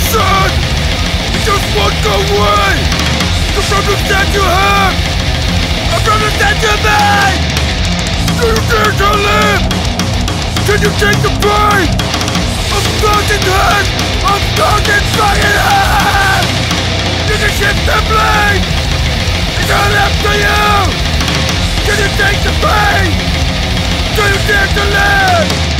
son! You just won't go away! The problems that you have are problems that you made! Do you dare to live? Can you take the pain of broken head, of broken fucking head? You can shift the blame! It's all up to you! Can you take the pain? Do you dare to live?